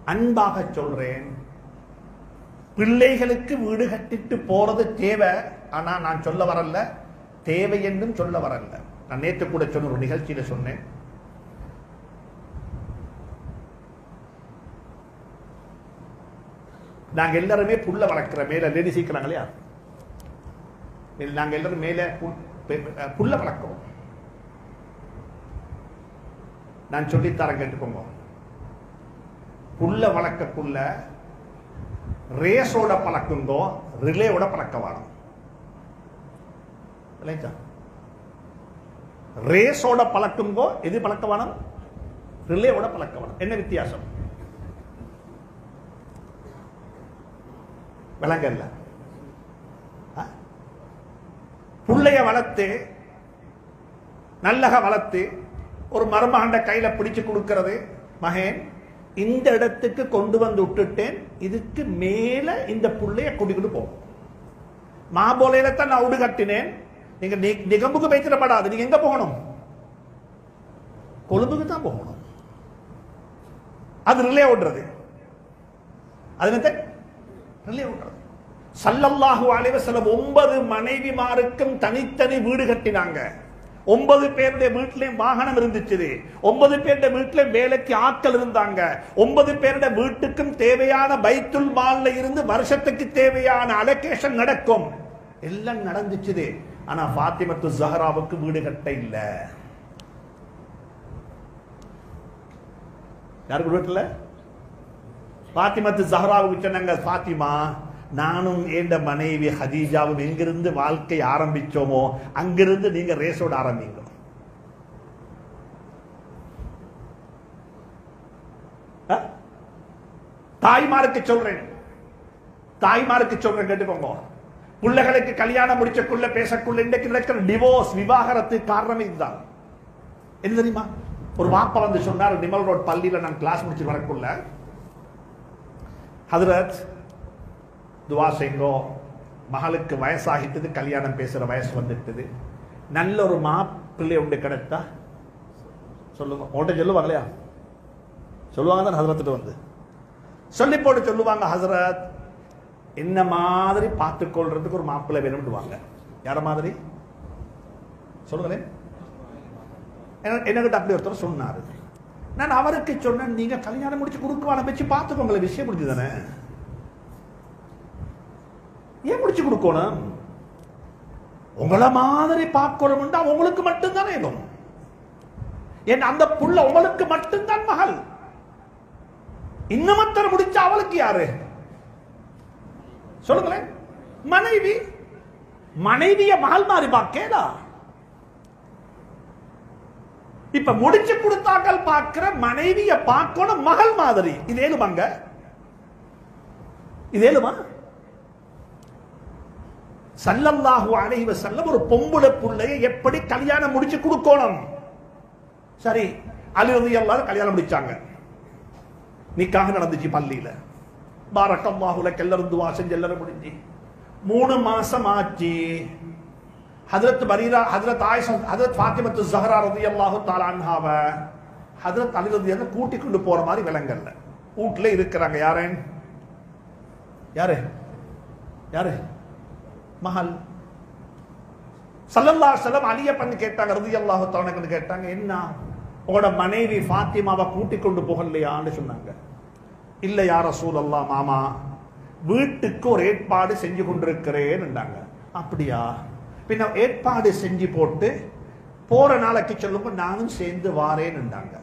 அன்பாக சொல்றேன், பிள்ளைகளுக்கு வீடு கட்டிட்டு போறது தேவை. ஆனா நான் சொல்ல வரல தேவை என்றும் சொல்ல வரல. நான் நேற்று கூட சொன்ன ஒரு நிகழ்ச்சியில சொன்னேன், நாங்க எல்லாருமே புள்ள வளர்க்கிற மேல லேடி சீக்கிறாங்க இல்லையா, நாங்க எல்லாரும் மேல புள்ள வளர்க்கிறோம். நான் சொல்லித்தரேன் கேட்டுக்கோங்க. புள்ள வளர்க்கக்குள்ள ரேஸோட பழக்குங்கோ, ரிலேவோட பழக்க வேணும். ரேஸோட பழக்குங்கோ, எது பழக்க வேணும்? ரிலேவோட பழக்க வேணும். என்ன வித்தியாசம் விளங்கல்ல? புள்ளைய வளர்த்து நல்லக வளர்த்து ஒரு மருமகண்ட கையில பிடிச்சு கொடுக்கிறது, மகன் இந்த இடத்துக்கு கொண்டு வந்து விட்டுட்டேன், இதுக்கு மேல இந்த புள்ளைய கூட்டிக்கிட்டு போகும். மாபோலையில தான் நான் உடு கட்டினேன், நீங்க நிகம்புக்கு வைத்திடப்படாது. நீங்க எங்க போகணும்? கொழும்புக்கு தான் போகணும். அது ரிலே ஓடுறது. அது ரிலே ஓடுறது. ஸல்லல்லாஹு அலைஹி வஸல்லம் 9 மனைவிமாருக்கும் தனித்தனி வீடு கட்டினாங்க. 9 பேருடைய வீட்டிலையும் வாகனம் இருந்துச்சு. 9 பேருடைய வீட்டிலையும் வேலைக்கு ஆட்கள் இருந்தாங்க. 9 பேருடைய வீட்டுக்கும் தேவையான பைத்துல் மால்ல இருந்து வருஷத்துக்கு தேவையான அலோகேஷன் நடக்கும். எல்லாம் நடந்துச்சு. ஆனா ஃபாத்திமத்து ஸஹ்ராவுக்கு வீடு கட்ட இல்ல. யாருக்கு வீட்டுல? ஃபாத்திமத்து ஸஹ்ராவுக்கு சொன்னாங்க, ஃபாத்திமா நானும் என்ற மனைவி ஹதீஜாவும் எங்கிருந்து வாழ்க்கை ஆரம்பிச்சோமோ அங்கிருந்து நீங்க ரேஸோட ஆரம்பிங்க. தாய்மாருக்கு சொல்றேன், தாய்மாருக்கு சொல்றேன் கேட்டுக்கோங்க. பிள்ளைகளுக்கு கல்யாணம் முடிச்சக்குள்ள பேசக்குள்ள இன்றைக்கு நடக்கிற டிவோர்ஸ், விவாகரத்து காரணம் இதுதான். என்ன தெரியுமா? ஒரு வாப்பா வந்து சொன்னார், நிமல் ரோட் பள்ளியில நான் கிளாஸ் முடிச்சு வரக்குள்ள, ஹதரத் துவா செய்யுங்கோ, மகளுக்கு வயசாகிட்டது, கல்யாணம் பேசுற வயசு வந்துட்டது, நல்ல ஒரு மாப்பிள்ளை உண்டு கிடைத்தா சொல்லுங்க. உங்கள்கிட்ட சொல்லுவாங்க இல்லையா? சொல்லுவாங்க தான் ஹசரத்துட்டு வந்து சொல்லி போட்டு சொல்லுவாங்க, ஹசரத் என்ன மாதிரி பார்த்துக்கொள்றதுக்கு ஒரு மாப்பிள்ளை வேணும்னுவாங்க. யார மாதிரி சொல்லுங்களேன். என்னகிட்ட அப்படி ஒருத்தர் சொன்னாரு. நான் அவருக்கு சொன்னேன், நீங்க கல்யாணம் முடிச்சு கொடுக்குவான வச்சு பார்த்துக்கோங்களேன், விஷயம் முடிஞ்சுதானே, ஏன் முடிச்சு கொடுக்கணும்? உங்களை மாதிரி பார்க்கணும் உங்களுக்கு மட்டும்தானே ஏதும். ஏன் அந்த புள்ள உங்களுக்கு மட்டும்தான் மகள். இன்னமத்தர் முடிச்ச அவளுக்கு யாரு சொல்லுங்களேன்? மனைவி. மனைவிய மகள் மாதிரி பார்க்கலா. இப்ப முடிச்சு கொடுத்தாக்கள் பார்க்கிற மனைவிய பார்க்கணும் மகள் மாதிரி. இது ஏழுமாங்க? இது ஏழுமா? ஸல்லல்லாஹு அலைஹி வஸல்லம் ஒரு பொம்பளை புள்ளையை எப்படி கல்யாணம் முடிச்சு கொடுக்கணும்? சரி, அலி ரலியல்லாஹு கல்யாணம் முடிச்சாங்க, நிக்காஹ் நடந்துச்சு பள்ளியில. பாரக்கல்லாஹு லக், எல்லாரும் துஆ செஞ்சு எல்லாரும் முடிஞ்சு 3 மாசம் ஆச்சு. ஹஜ்ரத் பரீரா, ஹஜ்ரத் ஆயிஷா, ஹஜ்ரத் ஃபாத்திமத்து ஸஹ்ரா ரலியல்லாஹு தஆலா அன்ஹாவ ஹஜ்ரத் அலி ரலியல்லாஹு கூட்டி கொண்டு போற மாதிரி விளங்கல்ல. வீட்டுல இருக்கிறாங்க. யாரு யாரு யாரு? மகள். ஸல்லல்லாஹு அலைஹி வஸல்லம் அலிய பண்ணி கேட்டாங்க, ரலியல்லாஹு தஆலா கேட்டாங்க, என்ன உங்களோட மனைவி ஃபாத்திமாவை கூட்டி கொண்டு போகலையான்னு சொன்னாங்க. இல்ல யா ரசூலல்லாஹ், மாமா வீட்டுக்கு ஒரு ஏற்பாடு செஞ்சு கொண்டிருக்கிறேன். அப்படியா? பின்ன ஏற்பாடு செஞ்சு போட்டு போற நாளைக்கு சொல்லுங்க, நானும் சேர்ந்து வாரேன்.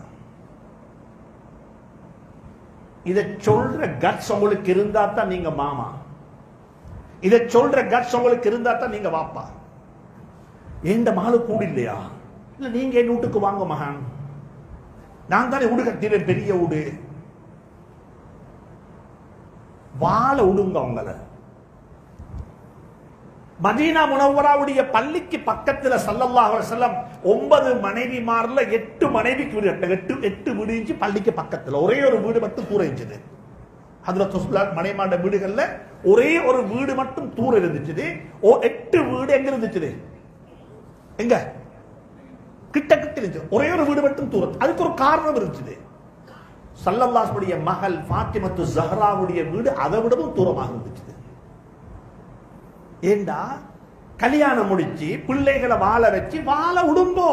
இத சொல்ற கட்ஸ் உங்களுக்கு இருந்தா தான் நீங்க மாமா. இத சொல்ற கட்ஸ் உங்களுக்கு இருந்தா தான் நீங்க வாப்பா. எந்த மகளும் கூட இல்லையா? இல்ல நீங்க என் வீட்டுக்கு வாங்க மகன், நான் தானே வீடு கட்டினேன், பெரிய வீடு, வாழ விடுங்க அவங்கள. மதீனா முனவ்வராவுடைய பள்ளிக்கு பக்கத்துல ஸல்லல்லாஹு அலைஹி வஸல்லம் 9 மனைவிமார்ல 8 மனைவிக்கு வீடு கட்டினாங்க. 8 வீடு இருந்துச்சு பள்ளிக்கு பக்கத்துல. ஒரே ஒரு வீடு மட்டும் தூர இருந்துச்சு. ஹஜ்ரத் ரசூலுல்லாஹ் மனைவிமார்ட வீடுகள்ல ஒரே ஒரு வீடு மட்டும் தூர இருந்துச்சு. 8 வீடு எங்க இருந்துச்சு? எங்க? கிட்ட கிட்ட இருந்துச்சு. ஒரே ஒரு வீடு மட்டும் தூரம். அதுக்கு ஒரு காரணம் இருந்துச்சு. ஸல்லல்லாஹுடைய மகள் ஃபாத்திமத்து ஸஹ்ராவுடைய வீடு அதை விடவும் தூரமாக இருந்துச்சு. ஏண்டா கல்யாணம் முடிச்சு பிள்ளைகளை வாழ வச்சு வாழ விடுங்கோ.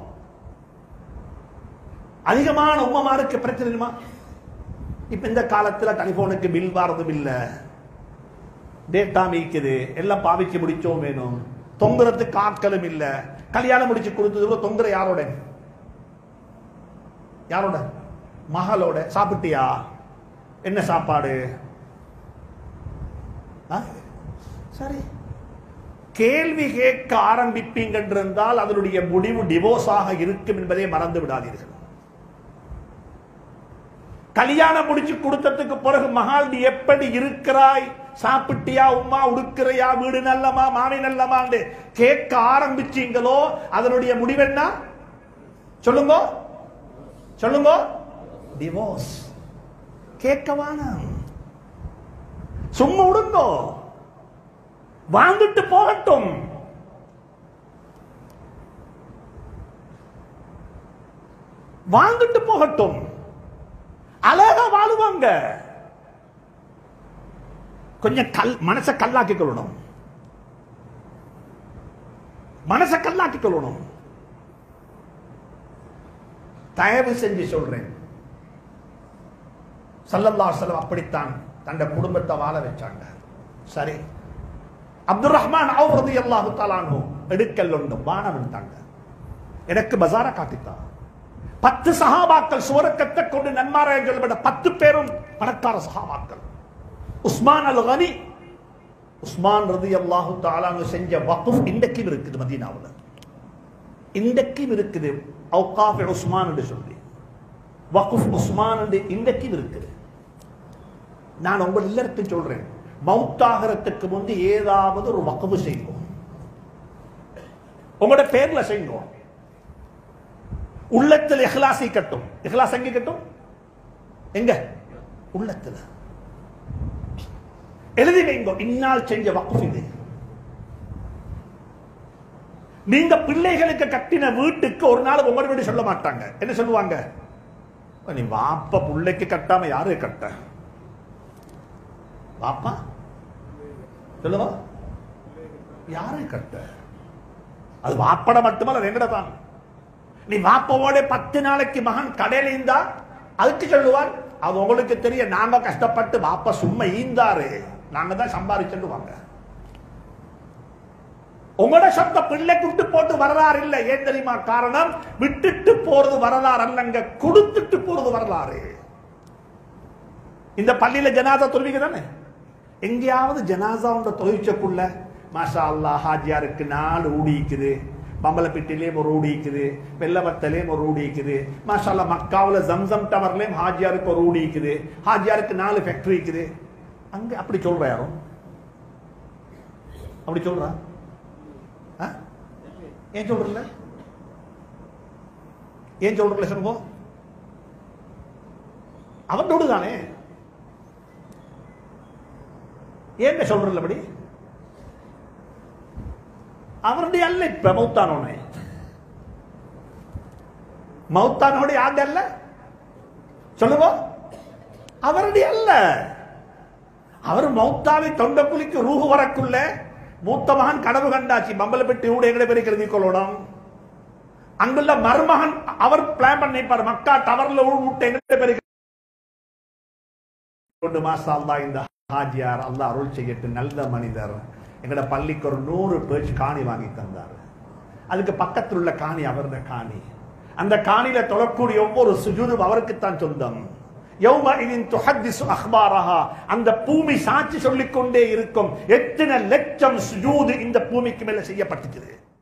அதிகமான உம்மமாருக்கு பிரச்சனை இல்லைமா? இப்ப இந்த காலத்துல டெலிபோனுக்கு பில் வாரதும் இல்ல, டேட்டா மீக்குது, எல்லாம் பாவிச்சு முடிச்சோம் வேணும், தொங்குறதுக்கு ஆட்களும் இல்ல. கல்யாணம் முடிச்சு கொடுத்தது தொங்குற யாரோட? யாரோட? மகளோட. சாப்பிட்டியா? என்ன சாப்பாடு? சரி, கேள்வி கேட்க ஆரம்பிப்பீங்க என்றால் அதனுடைய முடிவு டிவோர்ஸாக இருக்கும் என்பதை மறந்து விடாதீர்கள். கல்யாணம் முடிச்சு கொடுத்ததுக்கு பிறகு மகள் நீ எப்படி இருக்கிறாய், சாப்பிட்டியா, உமா உடுக்கிறையா, வீடு நல்லமா, மாமி நல்லமா கேட்க ஆரம்பிச்சீங்களோ அதனுடைய முடிவு என்ன? சொல்லுங்க சொல்லுங்க, டிவோர்ஸ். கேட்கவான, சும்மா விடுங்கோ, வாழ்ந்துட்டு போகட்டும். வாழ்ந்துட்டு போகட்டும், அழகா வாழுவாங்க. கொஞ்சம் மனச கல்லாக்கி கொள்ளணும், மனச கல்லாக்கி கொள்ளணும். தயவு செஞ்சு சொல்றேன், ஸல்லல்லாஹு அலைஹி வஸல்லம் அப்படித்தான் தன் குடும்பத்தை வாழ வச்சாங்க. சரி, அப்துர் ரஹ்மான் அவுஃப் ரலியல்லாஹு தஆலா அன்ஹு எடுக்கல் ஒன்று வானம் விட்டாங்க. எனக்கு பஜார காட்டித்தான். 10 சஹாபாக்கள் சுவர்க்கத்தை கொண்டு நன்மாராயங்கள் விட 10 பேரும் பணக்கார சஹாபாக்கள். உஸ்மான் அல் கனி, உஸ்மான் ரலியல்லாஹு தஆலா அன்ஹு செஞ்ச வக்ஃப் இன்றைக்கும் இருக்குது மதீனாவுல, இன்றைக்கும் இருக்குது. அவுகாஃப் உஸ்மான் என்று சொல்லி வக்ஃப் உஸ்மான் என்று இன்றைக்கும் இருக்குது. நான் உங்க எல்லாருக்கும் சொல்றேன், மௌத்தாகிறதுக்கு முந்தி ஏதாவது ஒரு வக்ஃப் செய்வோம், உங்களோட பேர்ல செய்வோம். உள்ளத்தில் இஹ்லாஸை கட்டும். இஹ்லாஸ் எங்க கட்டும்? எங்க? உள்ளத்தில் எழுதி வைங்க, இன்னால் செஞ்ச வக்ஃப் இது. நீங்க பிள்ளைகளுக்கு கட்டின வீட்டுக்கு ஒரு நாள் உங்களோட வீடு சொல்ல மாட்டாங்க. என்ன சொல்லுவாங்க? நீ வாப்பா பிள்ளைக்கு கட்டாம யாரு கட்ட? வாப்பா சொல்லுவா, யாரு கட்ட? அது வாப்பட மட்டுமல்ல, ரெங்கட தான். நீ வாப்பாவோட 10 நாளைக்கு மகன் கடையில இருந்தா அதுக்கு சொல்லுவான், அது உங்களுக்கு தெரிய, நாங்க கஷ்டப்பட்டு வாப்பா சும்மா ஈந்தாரு, நாங்க தான் சம்பாதிச்சுடுவாங்க. உங்களோட சொந்த பிள்ளை விட்டு போட்டு வரலாறு இல்லை. ஏன் தெரியுமா காரணம்? விட்டுட்டு போறது வரலாறு அல்லங்க, கொடுத்துட்டு போறது வரலாறு. இந்த பள்ளியில ஜனாதா தொழுவிங்க தானே? எங்கேயாவது ஜனாசா உண்ட தொழிற்சக்குள்ள மாஷா அல்லாஹ் ஹாஜியாருக்கு 4 ஊடிக்குது, பம்பலப்பிட்டிலேயும் ஒரு ஊடிக்குது, வெள்ளவத்தலையும் ஒரு ஊடிக்குது, மாஷா அல்லாஹ் மக்காவுல ஜம்சம் டவர்லயும் ஹாஜியாருக்கு ஒரு ஊடிக்குது, ஹாஜியாருக்கு 4 ஃபேக்டரி இருக்குது. அங்க அப்படி சொல்ற யாரும்? அப்படி சொல்றா? ஏன் சொல்றல? ஏன் சொல்றல சொல்லுங்க? அவனோடு தானே. ஏன் சொல்றல? அப்படி அவருடைய அல்ல. இப்ப மௌத்தானோட மௌத்தானோட யாரு அல்ல சொல்லுங்க? அவருடைய அல்ல. அவர் மௌத்தாவை தொண்ட குளிக்கு ரூஹு வரக்குள்ள மூத்த மகன் கனவு கண்டாச்சு, பம்பல பெட்டி ஊட எங்கட பேரை எழுதி கொள்ளணும். அங்குள்ள மருமகன் அவர் பிளான் பண்ணிப்பார், மக்கா டவர்ல ஊட்ட எங்கட பேரை கொண்டு. மாஷா அல்லாஹ், இந்த ஹாஜியார் அல்லாஹ் அருள் செய்யட்டும், நல்ல மனிதர். எங்கட பள்ளிக்கு ஒரு 100 பேஜ் காணி வாங்கி தந்தார். அதுக்கு பக்கத்தில் உள்ள காணி அவருடைய காணி. அந்த காணியில தொழக்கூடிய ஒவ்வொரு சுஜூதும் அவருக்குத்தான் சொந்தம். அந்த பூமி சாட்சி சொல்லிக் கொண்டே இருக்கும். எத்தனை லட்சம் சுஜூது இந்த பூமிக்கு மேல செய்யப்பட்டிருக்கிறது.